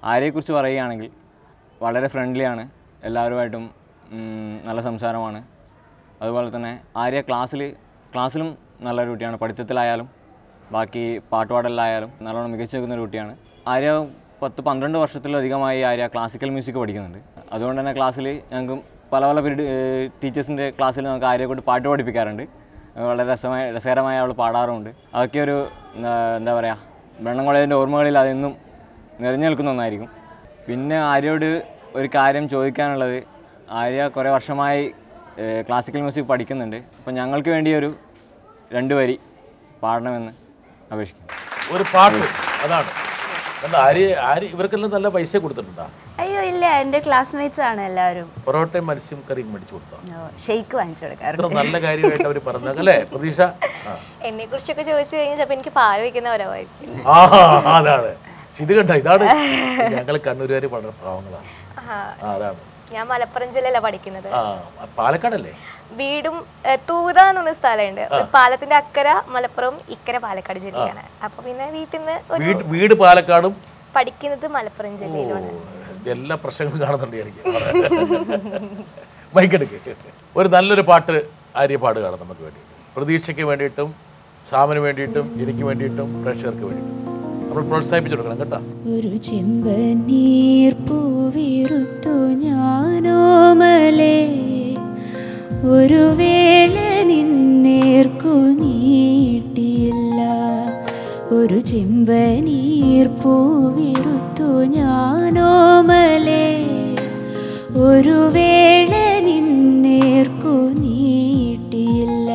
ആര്യയെക്കുറിച്ച് പറയുകയാണെങ്കിൽ വളരെ ഫ്രണ്ട്ലിയാണ്, എല്ലാവരുമായിട്ടും നല്ല സംസാരമാണ്. അതുപോലെ തന്നെ ആര്യ ക്ലാസ്സിലും നല്ലൊരു കുട്ടിയാണ്. പഠിത്തത്തിലായാലും ബാക്കി പാട്ടുപാടലിലായാലും നല്ലോണം മികച്ചു നിൽക്കുന്നൊരു കുട്ടിയാണ്. ആര്യ 10-12 വർഷത്തിലധികമായി ആര്യ ക്ലാസിക്കൽ മ്യൂസിക് പഠിക്കുന്നുണ്ട്. അതുകൊണ്ട് തന്നെ ക്ലാസ്സിൽ ഞങ്ങൾക്ക് പല ടീച്ചേഴ്സിൻ്റെ ക്ലാസ്സിൽ നമുക്ക് ആര്യയെ കൊണ്ട് പാട്ട് പഠിപ്പിക്കാറുണ്ട്. വളരെ രസകരമായി അവൾ പാടാറുമുണ്ട്. അതൊക്കെ ഒരു എന്താ പറയുക, ബ്രണ്ണൻ കോളേജിൻ്റെ ഓർമ്മകളിൽ അതെന്നും നിറഞ്ഞു നിൽക്കുന്ന ഒന്നായിരിക്കും. പിന്നെ ആര്യയോട് ഒരു കാര്യം ചോദിക്കാനുള്ളത്, ആര്യ കുറേ വർഷമായി ക്ലാസിക്കൽ മ്യൂസിക് പഠിക്കുന്നുണ്ട്. അപ്പം ഞങ്ങൾക്ക് വേണ്ടി ഒരു 2 വരി പാടണമെന്ന് അപേക്ഷിക്കുന്നു. ഒരു പാട്ട് അതാണ്. ഇവർക്കെല്ലാം നല്ല പൈസ കൊടുത്തിട്ടുണ്ടോ? അയ്യോ ഇല്ല, എൻ്റെ ക്ലാസ്മേറ്റ്സ് ആണ് എല്ലാവരും. പൊറോട്ടയും മത്സ്യം കറിയും മേടിച്ചു കൊടുത്തോ? ഷെയ്ക്ക് വാങ്ങിച്ചു കൊടുക്കാറ്. നല്ല കാര്യമായിട്ട് അവർ പറഞ്ഞല്ലേ പ്രതീക്ഷ? എന്നെ കുറിച്ചൊക്കെ ചോദിച്ചു കഴിഞ്ഞാൽ ചിലപ്പോൾ എനിക്ക് പാല് വയ്ക്കുന്നവരായിരിക്കും. അതാണ് ഇത് കണ്ട, ഇതാണ് ഞങ്ങൾ കണ്ണൂരുകാർ വളരെ പാവങ്ങളാണ്. അതാണ്. ഞാൻ മലപ്പുറം ജില്ലയിലാണ് പഠിക്കുന്നത്. പാലക്കാടല്ലേ? വീടും തൂത എന്ന് പറഞ്ഞ സ്ഥലമുണ്ട്. പാലത്തിന്റെ അക്കര മലപ്പുറം, ഇക്കര പാലക്കാട് ജില്ലയാണ്. അപ്പൊ പിന്നെ വീട് പാലക്കാടും പഠിക്കുന്നത് മലപ്പുറം ജില്ലയിലാണ്. എല്ലാ പ്രശ്നങ്ങളും കാണുന്നുണ്ടായിരിക്കും. മൈക്കെടുക്ക്. ഒരു നല്ലൊരു പാട്ട് ആര്യ പാടുകയാണ് നമുക്ക് വേണ്ടി. പ്രതീക്ഷയ്ക്ക് വേണ്ടിയിട്ടും സാമിന് വേണ്ടിയിട്ടും എനിക്ക് വേണ്ടിയിട്ടും പ്രേക്ഷകർക്ക് വേണ്ടിയിട്ടും നമ്മൾ പ്രോത്സാഹിപ്പിച്ചു കൊടുക്കണം കേട്ടോ. ഒരു ചെമ്പനീർ പൂവിരുത്തു ഞാനോമലേ, ഒരു വേള നിന്നേർക്കു നീട്ടിയില്ല. ഒരു ചെമ്പനീർ പൂവിരുത്തു ഞാനോമലേ, ഒരു വേള നിന്നേർക്കു നീട്ടിയില്ല.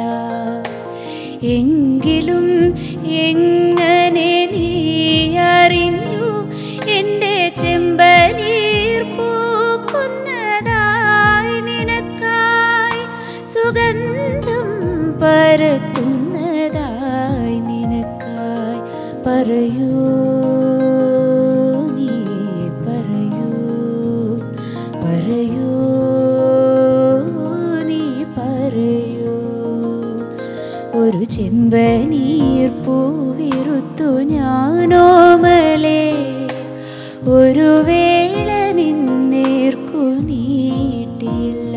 എങ്കിലും എങ്ങനെ നീ അറിഞ്ഞു എൻ്റെ ചെമ്പനീർ പൂക്കുന്നതായി, നിനക്കായി സുഗന്ധം പരത്തുന്നതായി, നിനക്കായി. പറയൂ നീ പറയൂ, പറയൂ നീ പറയൂ. ഒരു ചെമ്പനീർ പൂവിരുത്തു ഞാനോമലേ, ഒരു വേള നിന്നേർക്കു നീട്ടില്ല.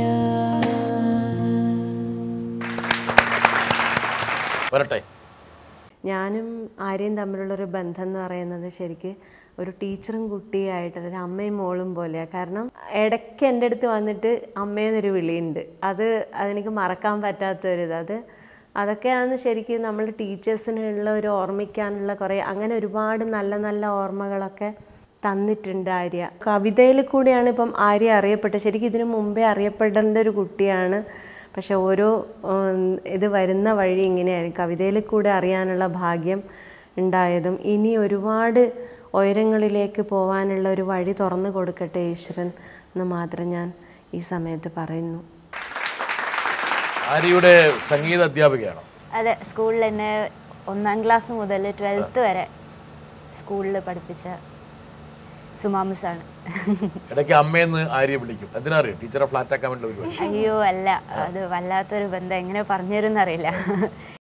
വരട്ടെ. ഞാനും ആര്യയും തമ്മിലുള്ളൊരു ബന്ധം എന്ന് പറയുന്നത് ശരിക്ക് ഒരു ടീച്ചറും കുട്ടിയായിട്ട് ഒരു അമ്മയും മോളും പോലെയാണ്. കാരണം ഇടയ്ക്ക് എൻ്റെ അടുത്ത് വന്നിട്ട് അമ്മയെന്നൊരു വിളിയുണ്ട്. അതെനിക്ക് മറക്കാൻ പറ്റാത്തൊരിത്. അതൊക്കെയാണ് ശരിക്കും നമ്മൾ ടീച്ചേഴ്സിനുള്ള ഒരു ഓർമ്മിക്കാനുള്ള കുറേ അങ്ങനെ ഒരുപാട് നല്ല നല്ല ഓർമ്മകളൊക്കെ തന്നിട്ടുണ്ട് ആര്യ. കവിതയിൽ കൂടിയാണ് ഇപ്പം ആര്യ അറിയപ്പെട്ടത്. ശരിക്കും ഇതിനു മുമ്പേ അറിയപ്പെടേണ്ട ഒരു കുട്ടിയാണ്. പക്ഷെ ഓരോ ഇത് വരുന്ന വഴി ഇങ്ങനെയായിരുന്നു. കവിതയിൽ കൂടെ അറിയാനുള്ള ഭാഗ്യം ഉണ്ടായതും ഇനി ഒരുപാട് ഉയരങ്ങളിലേക്ക് പോകാനുള്ള ഒരു വഴി തുറന്നു കൊടുക്കട്ടെ ഈശ്വരൻ എന്ന് മാത്രം ഞാൻ ഈ സമയത്ത് പറയുന്നു. ആര്യയുടെ സംഗീത അധ്യാപികയാണോ? അതെ, സ്കൂളിൽ എന്നെ 1ാം ക്ലാസ് മുതൽ 12th വരെ സ്കൂളിൽ പഠിപ്പിച്ച സുമാമിസാണ്. ഇടയ്ക്ക് അമ്മയെന്ന് ആര്യ വിളിക്കും. എന്തിനാ അറിയാം? ടീച്ചറെ ഫ്ലാറ്റ് ആക്കാൻ വേണ്ടി. അയ്യോ അല്ല, അത് വല്ലാത്തൊരു ബന്ധം, എങ്ങനെ പറഞ്ഞു തരുമെന്നറിയില്ല.